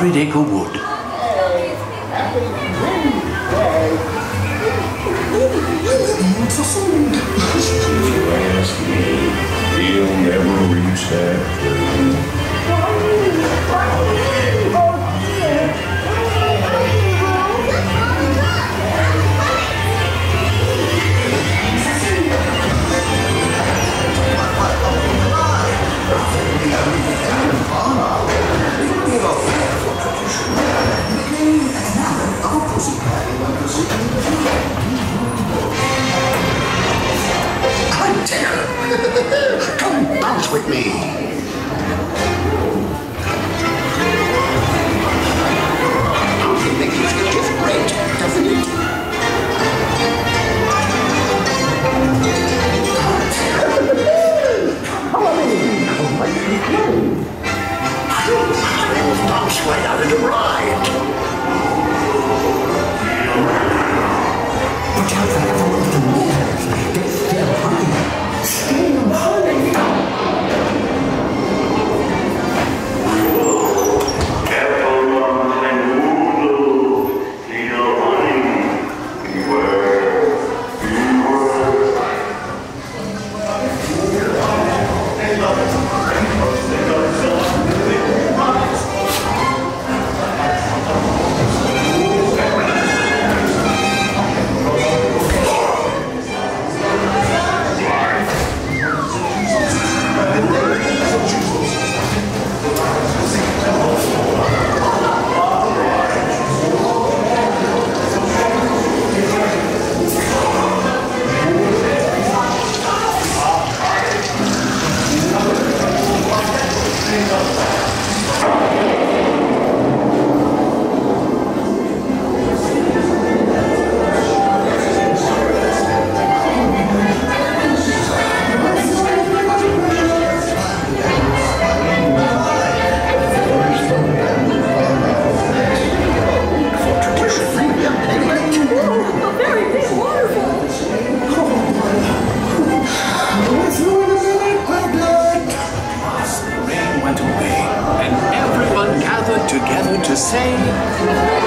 acre wood. Ask me, he'll never reach that place. Come bounce with me. Bouncing makes you feel great, doesn't it? Bounce right out of the ride. Watch out for everyone in the water. They're hungry. Stay hungry. Together to say